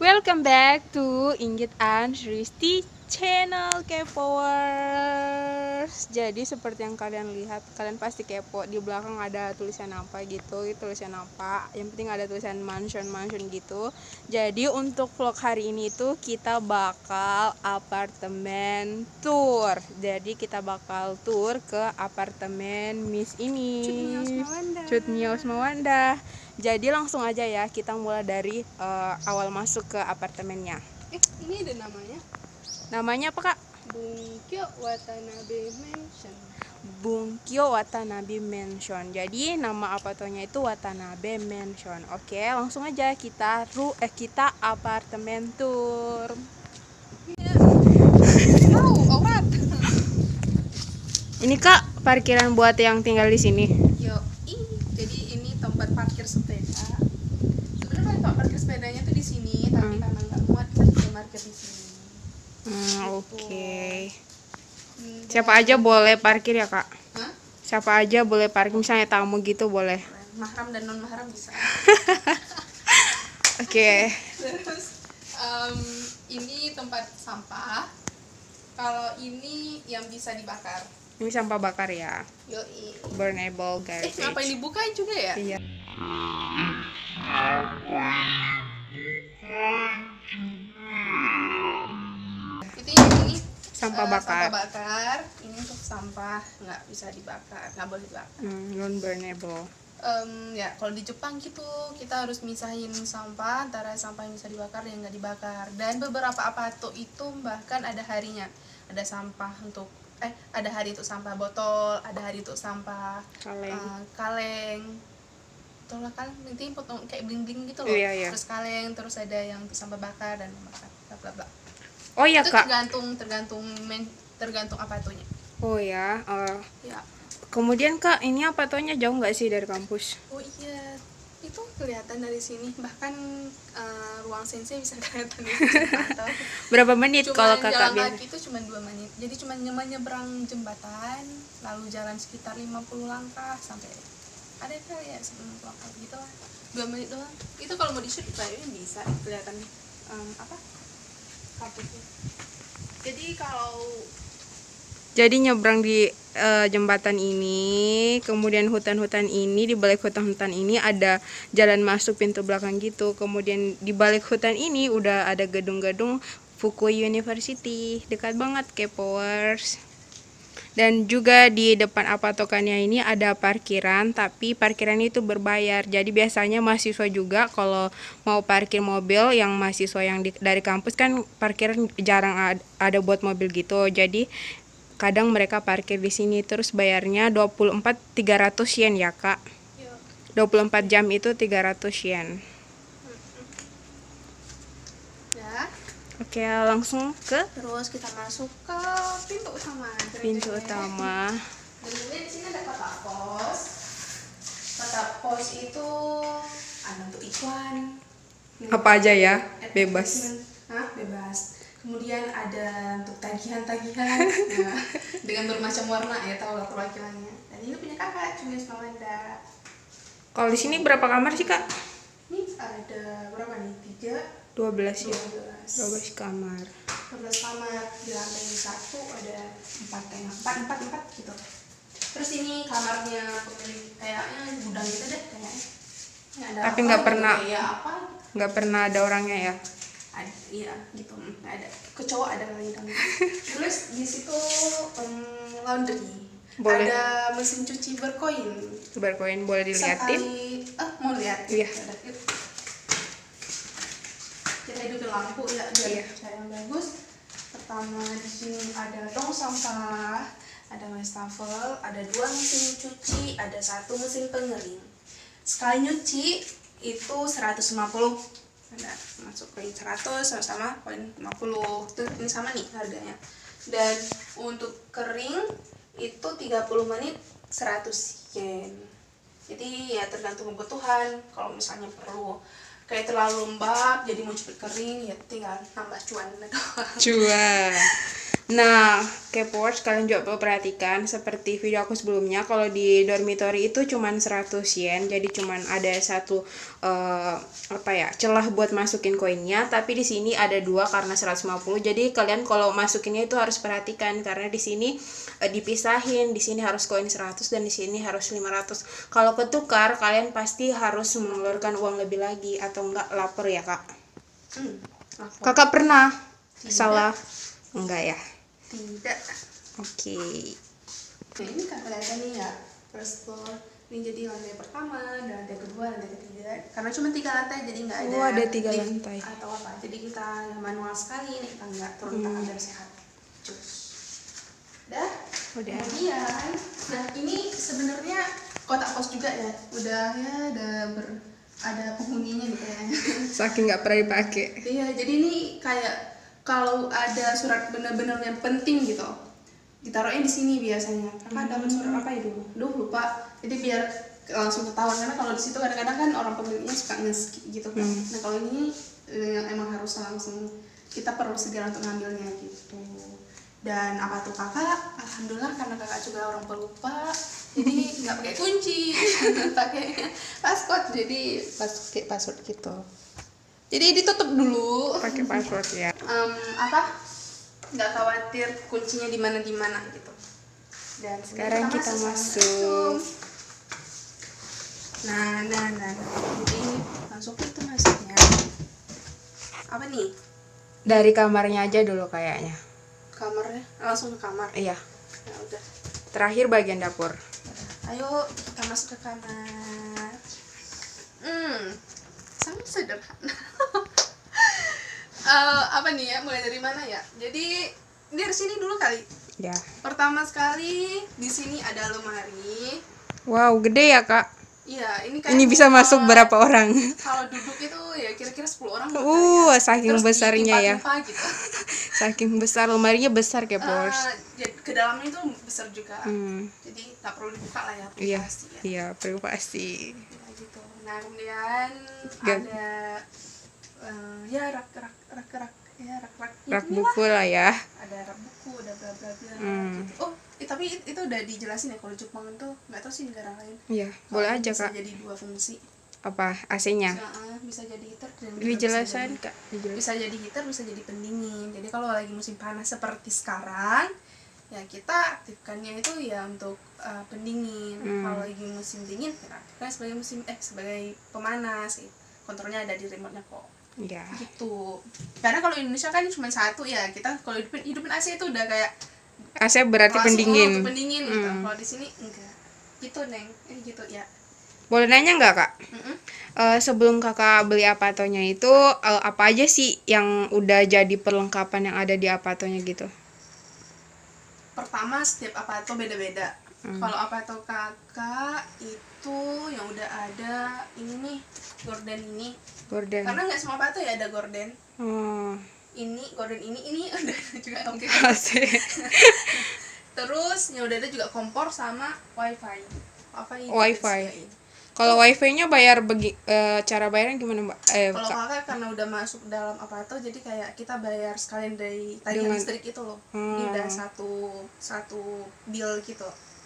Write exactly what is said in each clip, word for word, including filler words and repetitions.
Welcome back to Inggit and Risti channel K-popers. Jadi seperti yang kalian lihat, kalian pasti kepo di belakang ada tulisan apa gitu. Itu tulisan apa? Yang penting ada tulisan mansion mansion gitu. Jadi untuk vlog hari ini tuh kita bakal apartemen tour. Jadi kita bakal tour ke apartemen Miss ini. Cutniaus Mawanda. Cutniaus Mawanda. Jadi langsung aja ya, kita mulai dari uh, awal masuk ke apartemennya. Eh, ini ada namanya. Namanya apa, Kak? Bungkyo Watanabe Mansion. Bungkyo Watanabe Mansion. Jadi nama apartemennya itu Watanabe Mansion. Oke, langsung aja kita ru eh kita apartemen tour. Tahu, aurat. Ini Kak, parkiran buat yang tinggal di sini. Yo, ih, jadi ini tempat parkir sepeda. Sebenarnya tempat parkir sepedanya tuh di sini, tapi Hmm. karena nggak muat kita bisa parkir di sini. Hmm, oke. Okay. Hmm, Siapa aja boleh parkir ya, Kak? Hah? Siapa aja boleh parkir, misalnya tamu gitu boleh. Mahram dan non mahram bisa. Oke. Terus um, ini tempat sampah. Kalau ini yang bisa dibakar. Ini sampah bakar ya. Yoi. Burnable Eh, garbage. ngapain dibuka juga ya? Iya. Itu yang ini Sampah eh, bakar. sampah bakar. Ini untuk sampah nggak bisa dibakar, nggak boleh dibakar. Hmm, non burnable. Em, ya kalau di Jepang gitu kita harus misahin sampah antara sampah yang bisa dibakar dan yang nggak dibakar. Dan beberapa apato itu bahkan ada harinya. Ada sampah untuk eh ada hari untuk sampah botol, ada hari untuk sampah Kaleng. eh, kaleng. Betul lah, kaleng intinya potong kayak bling-bling gitu loh. Iya, iya. Terus kaleng, terus ada yang untuk sampah bakar dan membakar, bla bla bla. Oh ya, Itu Kak. tergantung tergantung men, tergantung apatonya. Oh ya. eh, Ya. kemudian Kak, ini apa tonya jauh nggak sih dari kampus? Oh iya, itu kelihatan dari sini. Bahkan eh, ruang sensei bisa kelihatan di jembatan. Berapa menit Cuman kalau Kakak jalan biasa? kaki itu cuma dua menit. Jadi cuma nyebrang nyebrang jembatan, lalu jalan sekitar lima puluh langkah sampai ada kali ya sebelum langkah gitu lah. Dua menit doang. Itu kalau mau di shoot kayaknya bisa kelihatan em, apa? Kampusnya. Jadi kalau Jadi nyebrang di eh, jembatan ini, kemudian hutan-hutan ini, di balik hutan-hutan ini ada jalan masuk pintu belakang gitu. Kemudian di balik hutan ini udah ada gedung-gedung Fukui University. Dekat banget K-popers. Dan juga di depan apatokannya ini ada parkiran, tapi parkiran itu berbayar. Jadi biasanya mahasiswa juga kalau mau parkir mobil, yang mahasiswa yang di, dari kampus kan parkiran jarang ad- ada buat mobil gitu. Jadi kadang mereka parkir di sini, terus bayarnya dua puluh empat tiga ratus yen ya, Kak. ya, dua puluh empat jam itu tiga ratus yen. ya. Oke, langsung ke Terus kita masuk ke pintu utama. pintu utama. Dan kemudian di sini ada kotak pos. Kotak pos itu ada untuk iklan. Apa aja ya? Bebas. Hah? Bebas. Kemudian ada untuk tagihan-tagihan nah, dengan bermacam warna ya, tahu lah perwakilannya. Dan ini punya kakak, Cunius Mawanda. Kalau di sini berapa kamar sih, Kak? Ini ada berapa nih? Tiga, dua belas ya. dua belas. dua belas kamar. dua belas kamar. Di lantai satu ada empat kayaknya, empat empat empat gitu. Terus ini kamarnya pemilik kayaknya gudang gitu deh kayaknya. Ini ada Tapi apa nggak gitu, pernah. kayak apa? Nggak pernah ada orangnya ya. Ada, iya gitu, nggak ada. Kecoa ada kali dong. Terus di situ um, laundry. Boleh. Ada mesin cuci berkoin. Berkoin boleh dilihatin. Sekali, ah mau lihat? Iya. Yaudah, yuk. Kita hidupin lampu ya biar Iya. cahaya yang bagus. Pertama di sini ada tong sampah, ada wastafel, ada dua mesin cuci, ada satu mesin pengering. Sekali nyuci itu seratus lima puluh. Ada masuk koin seratus sama-sama koin lima puluh. Itu ini sama nih harganya. Dan untuk kering itu tiga puluh menit seratus yen. Jadi ya tergantung kebutuhan. Kalau misalnya perlu kayak terlalu lembab jadi mau cepet kering ya tinggal nambah cuan doang. Cuan. Nah, K-popers kalian juga perlu perhatikan seperti video aku sebelumnya, kalau di dormitory itu cuman seratus yen, jadi cuman ada satu uh, apa ya, celah buat masukin koinnya, tapi di sini ada dua karena seratus lima puluh. Jadi kalian kalau masukinnya itu harus perhatikan karena di sini uh, dipisahin, di sini harus koin seratus dan di sini harus lima ratus. Kalau ketukar kalian pasti harus mengeluarkan uang lebih lagi atau enggak lapor ya, Kak. Hmm, lapor. Kakak pernah Tidak. salah? Enggak ya? Tidak. Oke. Nah, ini kan kelihatan nih ya, first floor. Ini jadi lantai pertama, dan lantai kedua, lantai ketiga. Karena cuma tiga lantai, jadi nggak ada Oh, ada tiga lift lantai. atau apa. Jadi kita manual sekali naik tangga, turun Hmm. tangga biar sehat. Cus. Udah. Udah. Kemudian, nah ini sebenarnya kotak pos juga ya. Udah ya, ada ber ada penghuninya nih kayaknya. Saking nggak pernah dipakai. Iya, jadi ini kayak kalau ada surat bener-bener yang penting gitu, ditaruhnya di sini biasanya. Kakak dapat surat apa ya dulu? Duh lupa. Jadi biar langsung ketahuan, karena kalau di situ kadang-kadang kan orang pemiliknya suka nge-skip gitu kan. Hmm. Nah kalau ini eh, yang emang harus langsung kita perlu segera untuk ngambilnya gitu. Dan apa tuh kakak? Alhamdulillah karena kakak juga orang pelupa, jadi nggak pakai kunci, pakai password. Jadi pas pakai password gitu. Jadi ditutup dulu. Pakai password ya. Um, apa? Nggak khawatir kuncinya di mana di mana gitu. Dan Sekarang kita masuk. Nah, nah, nah. Jadi ini masuk itu masuknya. Apa nih? Dari kamarnya aja dulu kayaknya. Kamarnya langsung ke kamar. Iya. Ya udah. Terakhir bagian dapur. Ayo kita masuk ke kamar. Hmm, sangat sederhana. uh, apa nih ya? Mulai dari mana ya? Jadi dari sini dulu kali. Ya. Pertama sekali di sini ada lemari. Wow, gede ya, Kak. Iya, ini kayak Ini bisa buat- masuk berapa orang? Kalau duduk itu ya kira-kira sepuluh orang. Uh, kali ya. saking Terus besarnya ya. ditimpa-timpa gitu. Saking besar, lemarinya besar K-popers. Eh, jadi ke dalamnya itu besar juga. Hmm. Jadi tak perlu dibuka lah ya. Iya, privasi ya. iya, privasi. Ya, gitu. Nah kemudian Gan- ada eh, ya rak rak rak rak ya rak rak Rak buku lah ya. ada rak buku, ada bla bla bla Hmm. gitu. Oh eh, tapi it- itu udah dijelasin ya kalau Jepang itu nggak tahu sih negara lain. Iya, boleh Kalau aja, bisa Kak. jadi dua fungsi. Apa A C-nya? Nah, eh, bisa jadi heater dan juga Dijelasin, bisa Kak. jadi, Dijelasin. bisa jadi heater, bisa jadi pendingin. Jadi kalau lagi musim panas seperti sekarang ya kita aktifkannya itu ya untuk uh, pendingin. Hmm. Kalau lagi musim dingin kita aktifkan sebagai musim eh sebagai pemanas. Gitu. Kontrolnya ada di remote-nya kok. Iya. Gitu. Karena kalau Indonesia kan cuma satu ya, kita kalau hidupin hidupin A C itu udah kayak A C berarti langsung pendingin. untuk pendingin gitu. Hmm. Kalau di sini enggak. Gitu, Neng. Eh gitu ya. Boleh nanya nggak, Kak? Mm-mm. Eh, sebelum kakak beli apatonya itu eh, apa aja sih yang udah jadi perlengkapan yang ada di apatonya gitu? Pertama setiap apato beda-beda. Hmm. Kalau apato kakak itu yang udah ada ini nih gorden ini. Gorden. Karena nggak semua apato ya ada gorden. Oh, Ini gorden ini ini udah ada juga oke. A C. Terus yang udah ada juga kompor sama wifi. Apa ini? Wifi. Kalau wifi-nya bayar bagi eh, cara bayarnya gimana, Mbak? Eh, Kalau Kak. kakak karena udah masuk dalam apato jadi kayak kita bayar sekalian dari tagihan Dengan- listrik itu loh. Hmm. Ini udah satu satu bill gitu.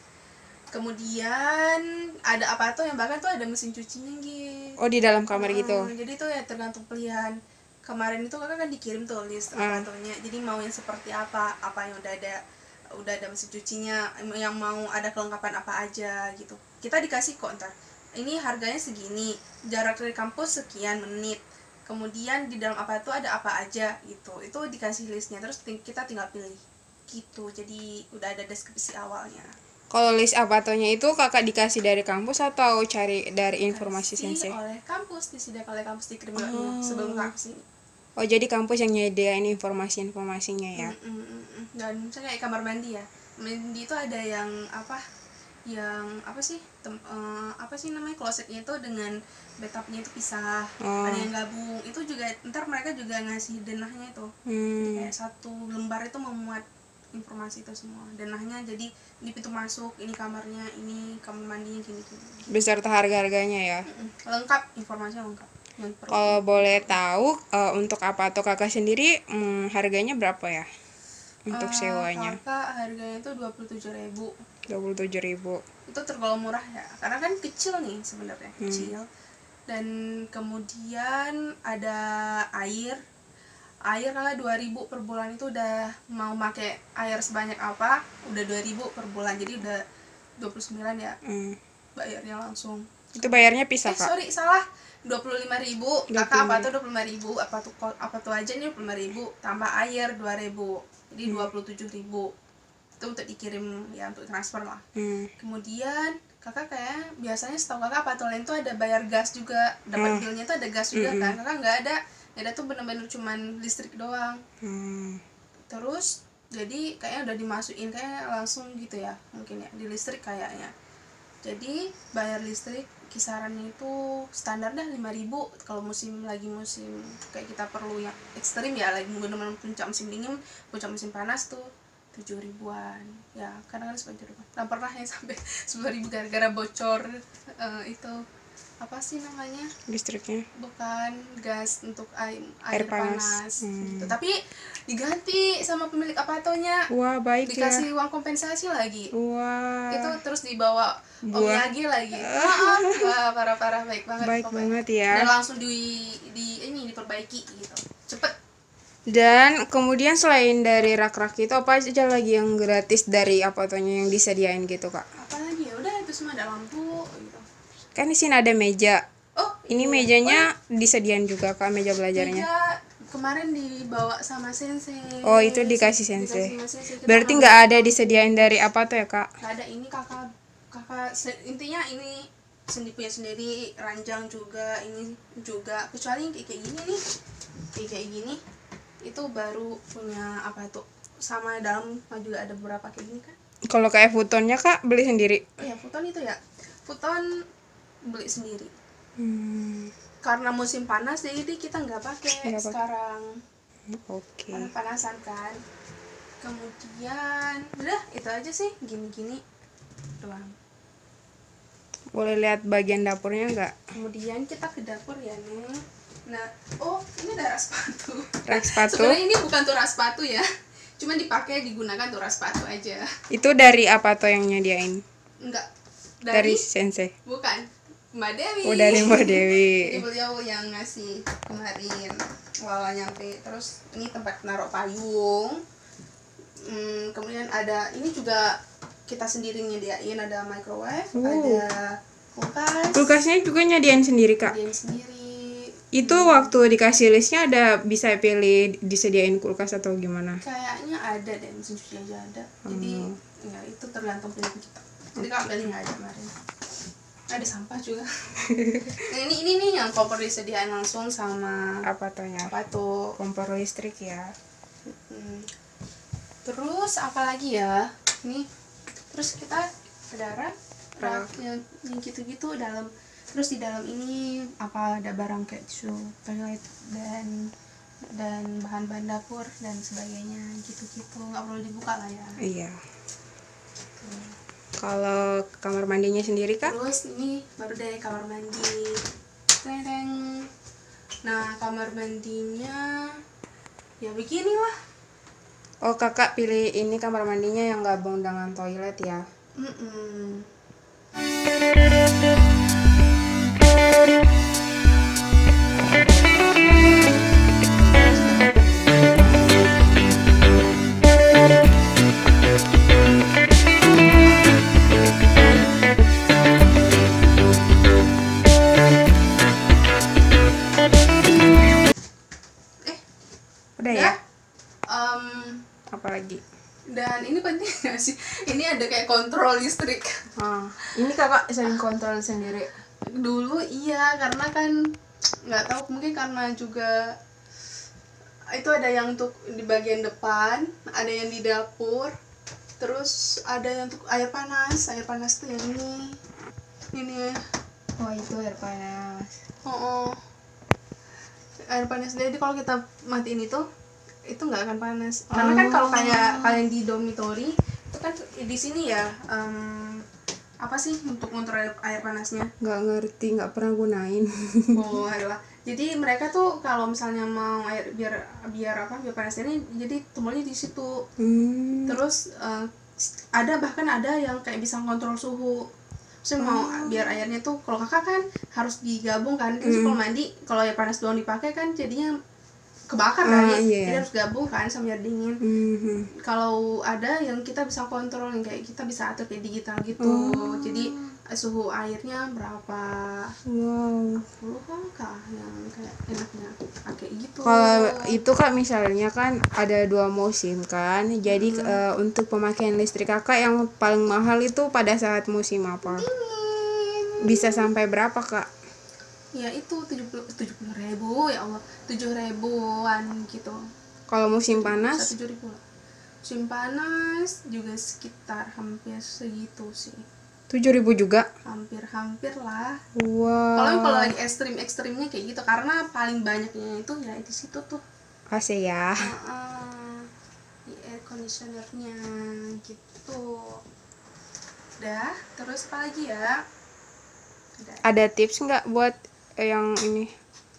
Kemudian ada apato yang bahkan tuh ada mesin cucinya gitu. Oh, di dalam kamar gitu. Hmm, jadi itu ya tergantung pilihan. Kemarin itu kakak kan dikirim tuh list Ah. apatonya. Jadi mau yang seperti apa, apa yang udah ada udah ada mesin cucinya, yang mau ada kelengkapan apa aja gitu. Kita dikasih kok ntar. Ini harganya segini, jarak dari kampus sekian menit. Kemudian di dalam apato ada apa aja gitu. Itu dikasih listnya terus ting- kita tinggal pilih. Gitu. Jadi udah ada deskripsi awalnya. Kalau list apatonya itu kakak dikasih dari kampus atau cari dari informasi Dikasih sensei? oleh kampus, disediakan oleh kampus dikirim oleh Oh. guru sebelum kakak kesini. Oh, jadi kampus yang nyediain informasi-informasinya ya? Mm, mm, mm, mm. Dan misalnya kayak kamar mandi ya, mandi itu ada yang apa, yang apa sih, tem, eh, apa sih namanya klosetnya itu dengan bathtubnya itu pisah, Oh. ada yang gabung, itu juga ntar mereka juga ngasih denahnya itu, Hmm. kayak satu lembar itu memuat informasi itu semua, denahnya jadi di pintu masuk ini kamarnya, ini kamar mandinya gini gini, Beserta harga-harganya ya? Mm, mm. Lengkap, informasinya lengkap. Yang perlu. Kalau boleh tahu eh, untuk apato kakak sendiri hmm, harganya berapa ya? untuk Eh, sewanya? kakak harganya itu dua puluh tujuh ribu. dua puluh tujuh ribu. Itu tergolong murah ya, karena kan kecil nih sebenarnya, Hmm. kecil. Dan kemudian ada air. Air kalau dua ribu per bulan itu udah mau pakai air sebanyak apa, udah dua ribu per bulan. Jadi udah dua puluh sembilan ya Hmm. bayarnya langsung. Itu bayarnya pisah, Eh Kak? sorry, salah. dua puluh lima ribu. dua Kakak puluh lima apa tuh dua puluh lima ribu? Apa tuh apa tuh aja nih dua puluh lima ribu tambah air dua ribu. Jadi Hmm. dua puluh tujuh ribu. Itu untuk dikirim ya, untuk transfer lah. Hmm. Kemudian kakak kayak biasanya setahu kakak apa tuh lain tuh ada bayar gas juga, dapat Hmm. billnya tuh ada gas juga Mm-mm. kan. Kakak nggak ada. Ada tuh bener-bener cuman listrik doang. Hmm. Terus jadi kayaknya udah dimasukin kayak langsung gitu ya, mungkin ya di listrik kayaknya. Jadi bayar listrik kisarannya itu standar dah lima ribu. Kalau musim lagi musim kayak kita perlu yang ekstrim ya, lagi bener-bener puncak musim dingin, puncak musim panas tuh tujuh ribuan ya, kadang-kadang sampai tujuh ribuan. Dan pernah yang sampai sepuluh ribu gara-gara bocor eh, itu apa sih namanya, Listriknya? bukan gas untuk air, Air air panas. panas, Hmm. gitu. Tapi diganti sama pemilik apatonya, Wah, baik ya. dikasih uang kompensasi lagi. Wah. Itu terus dibawa Buah. omyage lagi. Maaf, wah parah-parah, baik banget Baik pokoknya. banget ya. Dan langsung di di ini diperbaiki gitu, cepet. Dan kemudian selain dari rak-rak itu apa aja lagi yang gratis dari apatonya yang disediain gitu, Kak? Apalagi ya udah itu semua ada lampu gitu. Kan di sini ada meja. Oh Ini iya. mejanya disediain juga, Kak, meja belajarnya. Meja kemarin dibawa sama sensei. Oh, itu dikasih sensei. Dikasih sama sensei. Kita Berarti ngambil nggak ada foto. disediain dari apa tuh ya, Kak? Nggak ada, ini kakak kakak se- intinya ini sendiri punya sendiri, ranjang juga, ini juga, kecuali yang kayak kayak gini nih, kayak kayak gini itu baru punya apa tuh, sama dalam juga ada beberapa kayak gini kan. Kalau kayak futonnya, Kak, beli sendiri? Oh ya, futon itu ya, futon beli sendiri Hmm. karena musim panas jadi kita nggak pakai Nggak pakai. sekarang. Oke. Karena panasan kan. Kemudian udah itu aja sih, gini-gini doang. Boleh lihat bagian dapurnya nggak? Kemudian kita ke dapur ya nih. Nah, oh ini ada rak sepatu. Rak sepatu? Sebenarnya ini bukan tuh rak sepatu ya, cuma dipakai digunakan tuh rak sepatu aja. Itu dari apa tuh yang nyediain? Enggak, Dari, dari, sensei. bukan Mbak Dewi. Oh, dari Mbak Dewi. Jadi beliau yang ngasih kemarin awal nyampe. Terus ini tempat naruh payung. Hmm, kemudian ada ini juga kita sendiri nyediain, ada microwave, Oh. ada kulkas. Kulkasnya juga nyediain sendiri, Kak? Nyediain sendiri. Itu waktu dikasih listnya ada bisa pilih disediain kulkas atau gimana? Kayaknya ada deh, mesin cuci aja ada. Jadi Hmm. ya itu tergantung pilihan kita. Jadi kalau pilih nggak ada kemarin. Ada sampah juga. Nah, ini ini nih yang kompor disediain langsung sama Apa tuh ya? apa tuh. Kompor listrik ya. Hmm. Terus apa lagi ya? Nih. Terus kita ada rak, rak yang, yang gitu-gitu dalam. Terus di dalam ini apa ada barang kayak tisu toilet dan dan bahan-bahan dapur dan sebagainya gitu-gitu, nggak perlu dibuka lah ya. Iya. Kalau kamar mandinya sendiri, Kak? Terus ini baru deh kamar mandi. Tereng. Nah kamar mandinya ya beginilah. Oh, Kakak pilih ini kamar mandinya yang gabung dengan toilet ya? Mm-mm. Udah ya? Em, Apalagi? dan ini penting nggak sih? Ini ada kayak kontrol listrik. Ah, ini Kakak sering kontrol sendiri. Dulu iya, karena kan nggak tahu, mungkin karena juga itu ada yang untuk di bagian depan, ada yang di dapur, terus ada yang untuk air panas. Air panas tuh yang ini, ini. Oh, itu air panas. Oh, oh. Air panas. Jadi kalau kita matiin itu, itu nggak akan panas. Karena kan kalau kayak kalian di dormitory, itu kan di sini ya. em, apa sih untuk kontrol air, air panasnya? Nggak ngerti, nggak pernah gunain. Oh, adalah. Jadi mereka tuh kalau misalnya mau air biar biar apa biar panas ini, jadi tumbuhnya di situ. Hmm. Terus uh, ada bahkan ada yang kayak bisa kontrol suhu. Saya mau Oh. biar airnya tuh, kalau kakak kan harus digabung kan, terus Mm. kalau mandi kalau air panas doang dipakai kan jadinya kebakar kan Ah, ya, iya. jadi harus gabung kan sama air dingin. Mhm. Kalau ada yang kita bisa kontrol, yang kayak kita bisa atur kayak digital gitu. Oh. Jadi suhu airnya berapa Wow. puluh kah yang kayak enaknya pakai gitu. Kalau itu Kak misalnya kan ada dua musim kan, jadi Hmm. eh, untuk pemakaian listrik Kakak yang paling mahal itu pada saat musim apa? Dingin. Bisa sampai berapa Kak? Ya itu tujuh puluh ribu, ya Allah, tujuh ribuan gitu. Kalau musim panas? tujuh ribu lah. Musim panas juga sekitar hampir segitu sih. tujuh ribu juga? Hampir-hampir lah. Wow. Kalau kalau lagi ekstrim-ekstrimnya kayak gitu, karena paling banyaknya itu ya di situ tuh. A C ya. Uh-uh, di air conditionernya gitu. Udah, terus apa lagi ya? Udah. Ada tips nggak buat yang ini?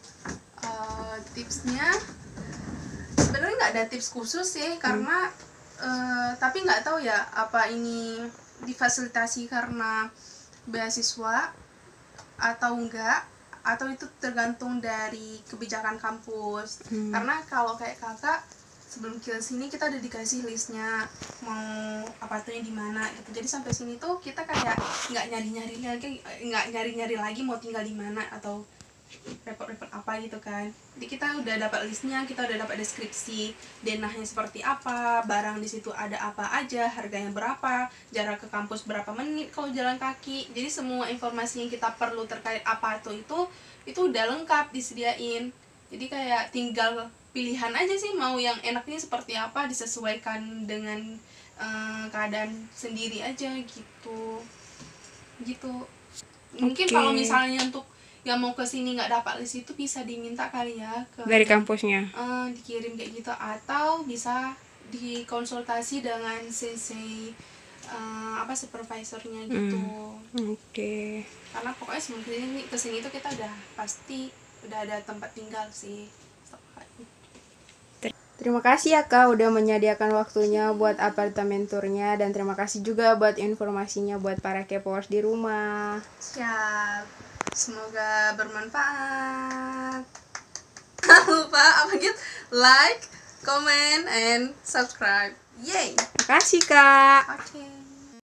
Uh, tipsnya sebenarnya nggak ada tips khusus sih, karena uh, tapi nggak tahu ya apa ini difasilitasi karena beasiswa atau enggak, atau itu tergantung dari kebijakan kampus. Hmm. Karena kalau kayak kakak sebelum ke sini kita udah dikasih listnya mau apartemennya di mana gitu, jadi sampai sini tuh kita kayak nggak nyari-nyari lagi, nggak nyari-nyari lagi mau tinggal di mana atau repot-repot apa gitu kan. Jadi kita udah dapat listnya, kita udah dapat deskripsi denahnya seperti apa, barang di situ ada apa aja, harganya berapa, jarak ke kampus berapa menit kalau jalan kaki. Jadi semua informasi yang kita perlu terkait apa tuh itu itu udah lengkap disediain. Jadi kayak tinggal pilihan aja sih mau yang enaknya seperti apa, disesuaikan dengan uh, keadaan sendiri aja gitu. Gitu. Mungkin Oke. kalau misalnya untuk yang mau kesini nggak dapat list itu bisa diminta kali ya ke Dari kampusnya? uh, dikirim kayak gitu, atau bisa dikonsultasi dengan C C uh, apa supervisornya gitu. Hmm. Oke. Okay. Karena pokoknya sebelum kesini kesini itu kita udah pasti udah ada tempat tinggal sih. Terima kasih ya Kak udah menyediakan waktunya buat apartemen turnya, dan terima kasih juga buat informasinya buat para K-popers di rumah. Siap. Semoga bermanfaat. Jangan lupa apa gitu, like, comment, and subscribe. Yay. Terima kasih Kak. Oke. Okay.